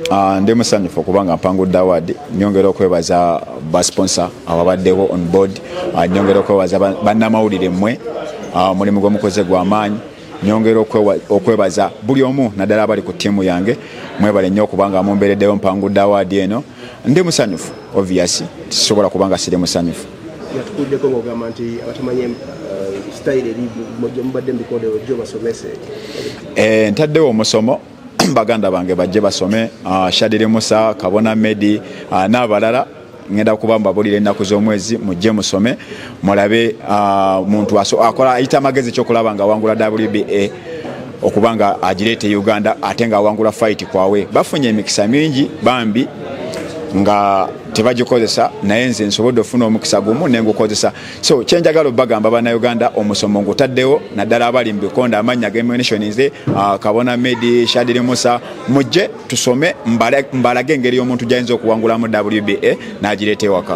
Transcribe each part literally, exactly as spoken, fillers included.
Uh, ndi musanyufu kubanga mpangudde award nyongera okwebaza ba sponsor ababaddewo on board uh, nyongera okwebaza bannamawulire mmwe uh, mulimu gw'omukoze gw'amaanyi nyongera okwebaza buli omu naddala abali ku ttiimu yange mwebale nnyo okubanga mumbeereddewo mpangudde award eno ndi musanyufu obviously tisobola kubanga siri musanyufu yatukuddeko ng'ogamba nti abatamanye style eri mubadde mbikonde ojjo basomese eh, ntaddewo omusomo baganda bange bajje basome uh, SHADIR MUSA KABONA MEDDIE uh, n'abalala ngenda kubamba bulire ennaku z'omwezi mujje musome mulabe uh, muntu aso akola ayita amagezi kyokulaba nga wangula W B A okubanga agireete Uganda ate nga wangula fight kwawe bafunye emikisa mingi bambi nga tebagikozesa naye nze nsobodde ofuna omukisa gumu nengukozesa so kyenjagala bagamba bana Uganda omusomo ngutaddewo naddala abali mbikonda amanya g'emunitions uh, KABONA MEDDIE SHADIR MUSA mujje tusome mbalage engeri y'omuntu gyayinza okuwangulamu W B A n'agireeta ewaka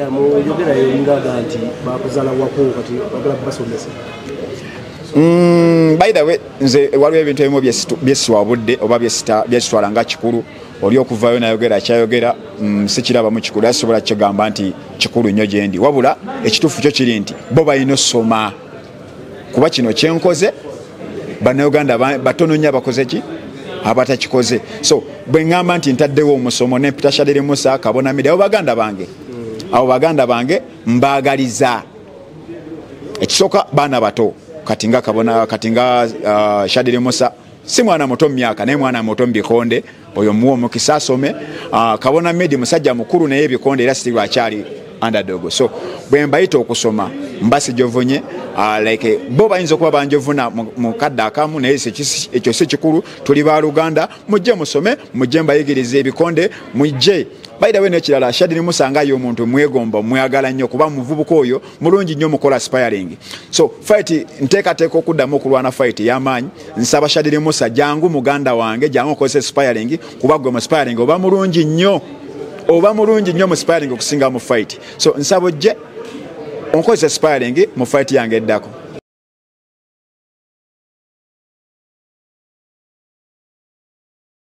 Mm, by the way nze waliwo ebintu ebimu byesitwabudde oba byesitwala nga kikulu oli okuvayo nayogera kyayogera mm, sikiraba mu kikulu asobola kigamba nti kikulu nnyo gyendi wabula ekituufu kyo kiri nti bo balina osoma kuba kino kyenkoze bannayuganda batono nnyo abakoze ki abatakikoze so bwe ŋŋamba nti ntaddewo omusomo nempita SHADIR MUSA KABONA MEDDIE abo baganda bange abo baganda bange mbaagaliza ekisooka baana bato kati nga kabona kati nga uh, SHADIR MUSA si mwana muto myaka naye mwana muto mbikonde oyo muwo mukisa asome uh, KABONA MEDDIE musajja mukuru naye bikonde era sirwa akyali underdog so bwe mbayita okusoma mbasi jovunye uh, like bo bayinza okuba banjovuna mu kadda akamu naye ekyo si kikulu tuli ba Luganda mujje musome mujje mbayigirize ebikonde mujje by the way nekirala SHADIR MUSA nga yo omuntu mwegomba mwagala nnyo kuba muvubuka oyo mulungi nnyo mukola aspiring so fight nteekateeka okuddamu okulwana fight y'amaanyi nsaba SHADIR MUSA jangu muganda wange jangu okozesa aspiring kuba gwe mu aspiring oba mulungi nnyo oba mulungi nnyo mu aspiring okusinga mu fight so nsaba ojje onkozesa aspiring mu fight yange eddako